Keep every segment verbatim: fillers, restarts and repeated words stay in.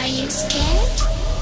Are you scared?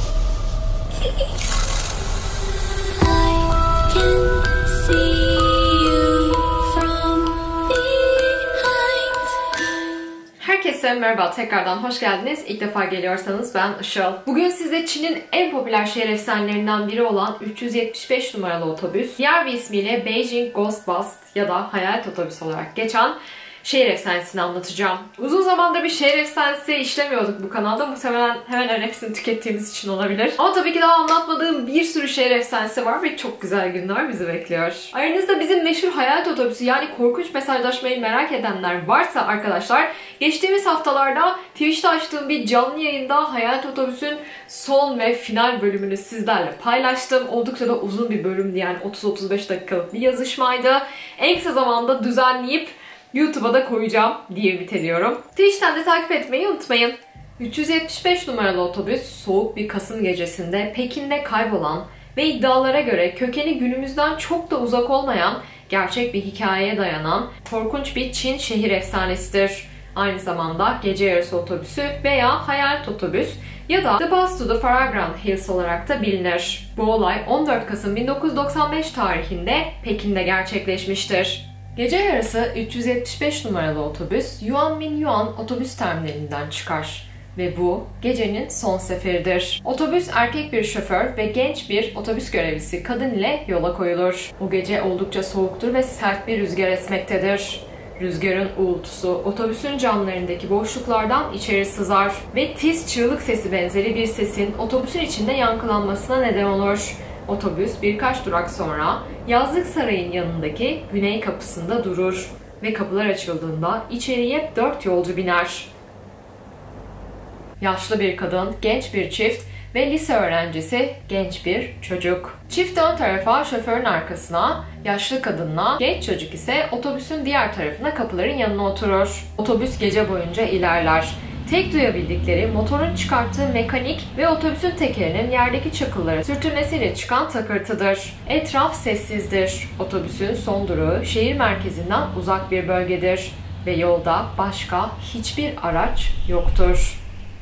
I can see you from behind. Herkese merhaba, tekrardan hoş geldiniz. İlk defa geliyorsanız ben Işıl. Bugün size Çin'in en popüler şehir efsanelerinden biri olan üç yüz yetmiş beş numaralı otobüs, diğer bir ismiyle Beijing Ghost Bus ya da Hayalet Otobüs olarak geçen şehir efsanesini anlatacağım. Uzun zamandır bir şehir efsanesi işlemiyorduk bu kanalda. Muhtemelen hemen hemen hepsini tükettiğimiz için olabilir. Ama tabii ki daha anlatmadığım bir sürü şehir efsanesi var ve çok güzel günler bizi bekliyor. Aranızda bizim meşhur Hayalet Otobüsü yani korkunç mesajlaşmayı merak edenler varsa arkadaşlar, geçtiğimiz haftalarda Twitch'te açtığım bir canlı yayında Hayalet Otobüs'ün son ve final bölümünü sizlerle paylaştım. Oldukça da uzun bir bölümdü, yani otuz otuz beş dakikalık bir yazışmaydı. En kısa zamanda düzenleyip YouTube'a da koyacağım diye bitiriyorum. Twitch'ten de takip etmeyi unutmayın. üç yüz yetmiş beş numaralı otobüs soğuk bir Kasım gecesinde Pekin'de kaybolan ve iddialara göre kökeni günümüzden çok da uzak olmayan gerçek bir hikayeye dayanan korkunç bir Çin şehir efsanesidir. Aynı zamanda gece yarısı otobüsü veya hayalet otobüs ya da The Bus to the Fragrant Hills olarak da bilinir. Bu olay on dört Kasım bin dokuz yüz doksan beş tarihinde Pekin'de gerçekleşmiştir. Gece yarısı üç yüz yetmiş beş numaralı otobüs Yuanmingyuan otobüs terminalinden çıkar ve bu gecenin son seferidir. Otobüs erkek bir şoför ve genç bir otobüs görevlisi kadın ile yola koyulur. O gece oldukça soğuktur ve sert bir rüzgar esmektedir. Rüzgarın uğultusu otobüsün camlarındaki boşluklardan içeri sızar ve tiz çığlık sesi benzeri bir sesin otobüsün içinde yankılanmasına neden olur. Otobüs birkaç durak sonra Yazlık Sarayı'nın yanındaki güney kapısında durur ve kapılar açıldığında içeriye dört yolcu biner. Yaşlı bir kadın, genç bir çift ve lise öğrencisi genç bir çocuk. Çift ön tarafa şoförün arkasına, yaşlı kadınla genç çocuk ise otobüsün diğer tarafına kapıların yanına oturur. Otobüs gece boyunca ilerler. Tek duyabildikleri motorun çıkarttığı mekanik ve otobüsün tekerinin yerdeki çakıllara sürtünmesiyle çıkan takırtıdır. Etraf sessizdir. Otobüsün son durağı şehir merkezinden uzak bir bölgedir ve yolda başka hiçbir araç yoktur.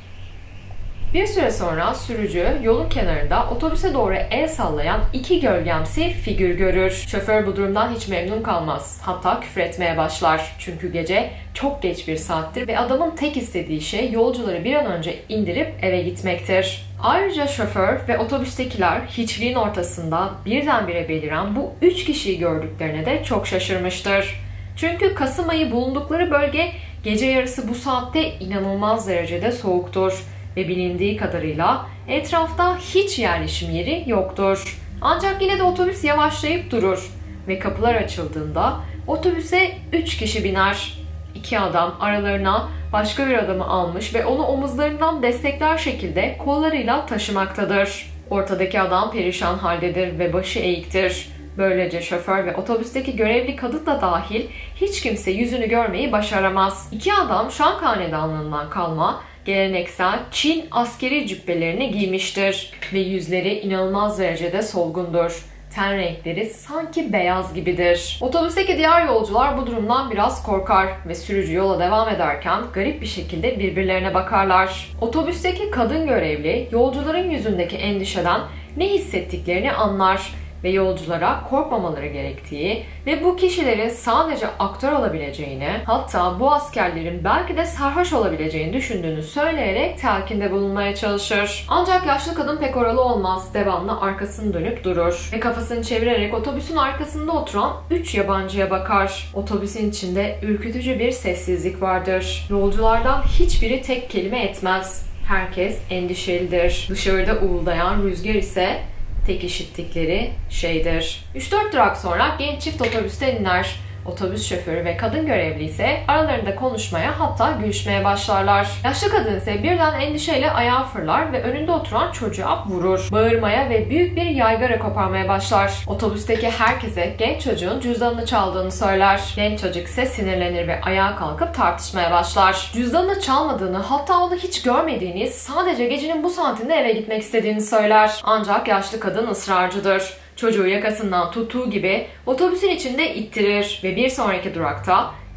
Bir süre sonra sürücü yolun kenarında otobüse doğru el sallayan iki gölgemsi figür görür. Şoför bu durumdan hiç memnun kalmaz. Hatta küfretmeye başlar. Çünkü gece çok geç bir saattir ve adamın tek istediği şey yolcuları bir an önce indirip eve gitmektir. Ayrıca şoför ve otobüstekiler hiçliğin ortasında birdenbire beliren bu üç kişiyi gördüklerine de çok şaşırmıştır. Çünkü Kasım ayı bulundukları bölge gece yarısı bu saatte inanılmaz derecede soğuktur. Ve bilindiği kadarıyla etrafta hiç yerleşim yeri yoktur. Ancak yine de otobüs yavaşlayıp durur ve kapılar açıldığında otobüse üç kişi biner. İki adam aralarına başka bir adamı almış ve onu omuzlarından destekler şekilde kollarıyla taşımaktadır. Ortadaki adam perişan haldedir ve başı eğiktir. Böylece şoför ve otobüsteki görevli kadın da dahil hiç kimse yüzünü görmeyi başaramaz. İki adam Şang Hanedanlığından kalma geleneksel Çin askeri cübbelerini giymiştir ve yüzleri inanılmaz derecede solgundur. Ten renkleri sanki beyaz gibidir. Otobüsteki diğer yolcular bu durumdan biraz korkar ve sürücü yola devam ederken garip bir şekilde birbirlerine bakarlar. Otobüsteki kadın görevli yolcuların yüzündeki endişeden ne hissettiklerini anlar ve yolculara korkmamaları gerektiği ve bu kişilerin sadece aktör olabileceğini, hatta bu askerlerin belki de sarhoş olabileceğini düşündüğünü söyleyerek telkinde bulunmaya çalışır. Ancak yaşlı kadın pek oralı olmaz, devamlı arkasını dönüp durur ve kafasını çevirerek otobüsün arkasında oturan üç yabancıya bakar. Otobüsün içinde ürkütücü bir sessizlik vardır. Yolculardan hiçbiri tek kelime etmez. Herkes endişelidir. Dışarıda uğuldayan rüzgar ise tek işittikleri şeydir. üç dört durak sonra genç çift otobüsten iner. Otobüs şoförü ve kadın görevli ise aralarında konuşmaya, hatta gülüşmeye başlarlar. Yaşlı kadın ise birden endişeyle ayağa fırlar ve önünde oturan çocuğa vurur. Bağırmaya ve büyük bir yaygara koparmaya başlar. Otobüsteki herkese genç çocuğun cüzdanını çaldığını söyler. Genç çocuk ise sinirlenir ve ayağa kalkıp tartışmaya başlar. Cüzdanını çalmadığını, hatta onu hiç görmediğini, sadece gecenin bu saatinde eve gitmek istediğini söyler. Ancak yaşlı kadın ısrarcıdır. Çocuğu yakasından tuttuğu gibi otobüsün içinde ittirir ve bir sonraki durakta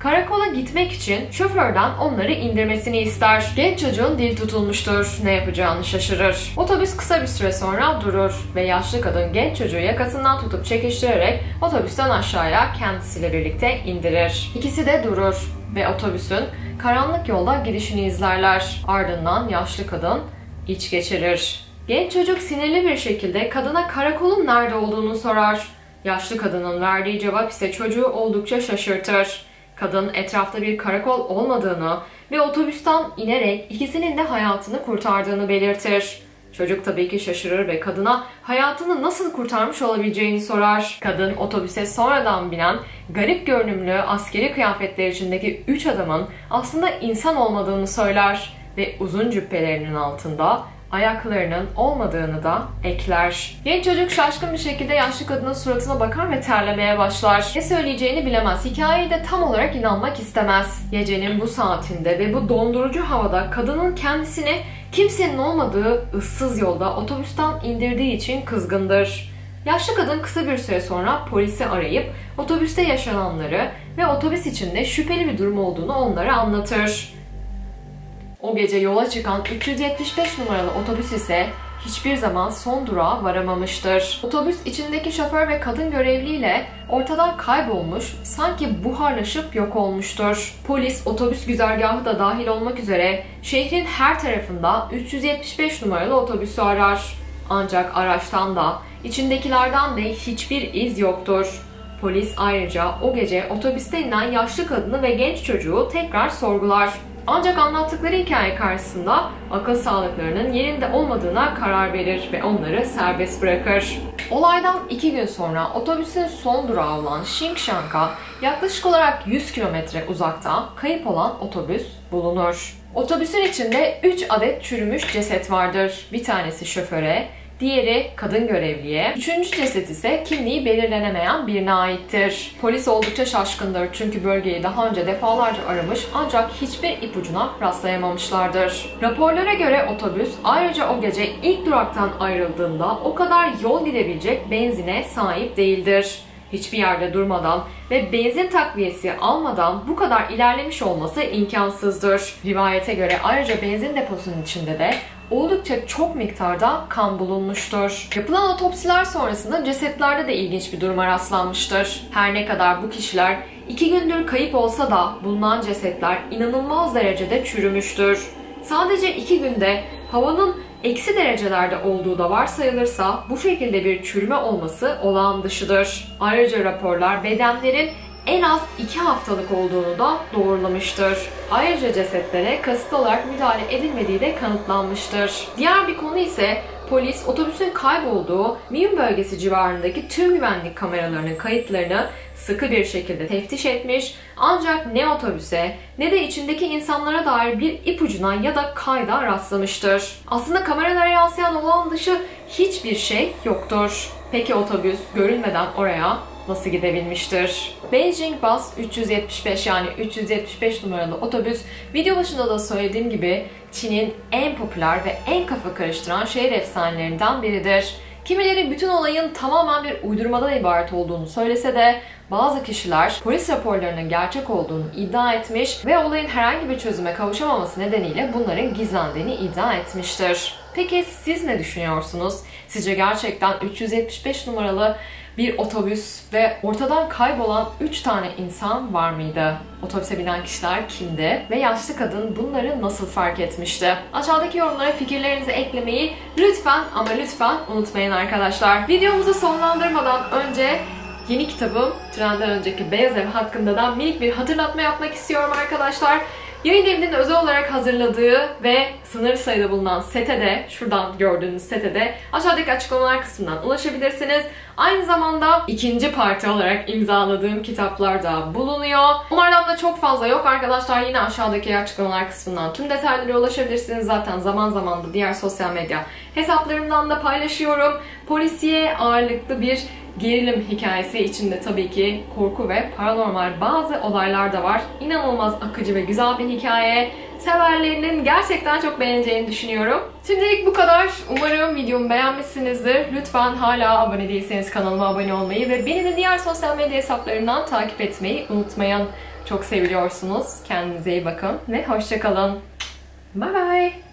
Karakola gitmek için şoförden onları indirmesini ister. Genç çocuğun dil tutulmuştur. Ne yapacağını şaşırır. Otobüs kısa bir süre sonra durur ve yaşlı kadın genç çocuğu yakasından tutup çekiştirerek otobüsten aşağıya kendisiyle birlikte indirir. İkisi de durur ve otobüsün karanlık yolda gidişini izlerler. Ardından yaşlı kadın iç geçirir. Genç çocuk sinirli bir şekilde kadına karakolun nerede olduğunu sorar. Yaşlı kadının verdiği cevap ise çocuğu oldukça şaşırtır. Kadın etrafta bir karakol olmadığını ve otobüsten inerek ikisinin de hayatını kurtardığını belirtir. Çocuk tabii ki şaşırır ve kadına hayatını nasıl kurtarmış olabileceğini sorar. Kadın otobüse sonradan binen garip görünümlü askeri kıyafetler içindeki üç adamın aslında insan olmadığını söyler ve uzun cübbelerinin altında ayaklarının olmadığını da ekler. Genç çocuk şaşkın bir şekilde yaşlı kadının suratına bakar ve terlemeye başlar. Ne söyleyeceğini bilemez. Hikayeye de tam olarak inanmak istemez. Gecenin bu saatinde ve bu dondurucu havada kadının kendisini kimsenin olmadığı ıssız yolda otobüsten indirdiği için kızgındır. Yaşlı kadın kısa bir süre sonra polisi arayıp otobüste yaşananları ve otobüs içinde şüpheli bir durum olduğunu onlara anlatır. O gece yola çıkan üç yüz yetmiş beş numaralı otobüs ise hiçbir zaman son durağa varamamıştır. Otobüs içindeki şoför ve kadın görevliyle ortadan kaybolmuş, sanki buharlaşıp yok olmuştur. Polis otobüs güzergahı da dahil olmak üzere şehrin her tarafında üç yüz yetmiş beş numaralı otobüsü arar. Ancak araçtan da içindekilerden de hiçbir iz yoktur. Polis ayrıca o gece otobüste inen yaşlı kadını ve genç çocuğu tekrar sorgular. Ancak anlattıkları hikaye karşısında akıl sağlıklarının yerinde olmadığına karar verir ve onları serbest bırakır. Olaydan iki gün sonra otobüsün son durağı olan Shingshan'a yaklaşık olarak yüz kilometre uzakta kayıp olan otobüs bulunur. Otobüsün içinde üç adet çürümüş ceset vardır. Bir tanesi şoföre, diğeri kadın görevliye, üçüncü ceset ise kimliği belirlenemeyen birine aittir. Polis oldukça şaşkındır çünkü bölgeyi daha önce defalarca aramış ancak hiçbir ipucuna rastlayamamışlardır. Raporlara göre otobüs ayrıca o gece ilk duraktan ayrıldığında o kadar yol gidebilecek benzine sahip değildir. Hiçbir yerde durmadan ve benzin takviyesi almadan bu kadar ilerlemiş olması imkansızdır. Rivayete göre ayrıca benzin deposunun içinde de oldukça çok miktarda kan bulunmuştur. Yapılan otopsiler sonrasında cesetlerde de ilginç bir duruma rastlanmıştır. Her ne kadar bu kişiler iki gündür kayıp olsa da bulunan cesetler inanılmaz derecede çürümüştür. Sadece iki günde havanın eksi derecelerde olduğu da varsayılırsa bu şekilde bir çürüme olması olağan dışıdır. Ayrıca raporlar bedenlerin en az iki haftalık olduğunu da doğrulamıştır. Ayrıca cesetlere kasıtlı olarak müdahale edilmediği de kanıtlanmıştır. Diğer bir konu ise polis otobüsün kaybolduğu Miyun bölgesi civarındaki tüm güvenlik kameralarının kayıtlarını sıkı bir şekilde teftiş etmiş ancak ne otobüse ne de içindeki insanlara dair bir ipucuna ya da kayda rastlamıştır. Aslında kameralara yansıyan olağan dışı hiçbir şey yoktur. Peki otobüs görülmeden oraya nasıl gidebilmiştir? Beijing Bus üç yüz yetmiş beş yani üç yüz yetmiş beş numaralı otobüs video başında da söylediğim gibi Çin'in en popüler ve en kafa karıştıran şehir efsanelerinden biridir. Kimileri bütün olayın tamamen bir uydurmadan ibaret olduğunu söylese de bazı kişiler polis raporlarının gerçek olduğunu iddia etmiş ve olayın herhangi bir çözüme kavuşamaması nedeniyle bunların gizlendiğini iddia etmiştir. Peki siz ne düşünüyorsunuz? Sizce gerçekten üç yüz yetmiş beş numaralı bir otobüs ve ortadan kaybolan üç tane insan var mıydı? Otobüse binen kişiler kimdi? Ve yaşlı kadın bunları nasıl fark etmişti? Aşağıdaki yorumlara fikirlerinizi eklemeyi lütfen ama lütfen unutmayın arkadaşlar. Videomuzu sonlandırmadan önce yeni kitabım Trenden Önceki Beyaz Ev hakkında da minik bir hatırlatma yapmak istiyorum arkadaşlar. Yayın evinin özel olarak hazırladığı ve sınırlı sayıda bulunan sete de, şuradan gördüğünüz sete de aşağıdaki açıklamalar kısmından ulaşabilirsiniz. Aynı zamanda ikinci parti olarak imzaladığım kitaplar da bulunuyor. Onlardan da çok fazla yok arkadaşlar. Yine aşağıdaki açıklamalar kısmından tüm detaylara ulaşabilirsiniz. Zaten zaman zaman da diğer sosyal medya hesaplarımdan da paylaşıyorum. Polisiye ağırlıklı bir gerilim hikayesi içinde tabii ki korku ve paranormal bazı olaylar da var. İnanılmaz akıcı ve güzel bir hikaye. Severlerinin gerçekten çok beğeneceğini düşünüyorum. Şimdilik bu kadar. Umarım videomu beğenmişsinizdir. Lütfen hala abone değilseniz kanalıma abone olmayı ve beni de diğer sosyal medya hesaplarından takip etmeyi unutmayın. Çok seviliyorsunuz. Kendinize iyi bakın ve hoşça kalın. Bye bye.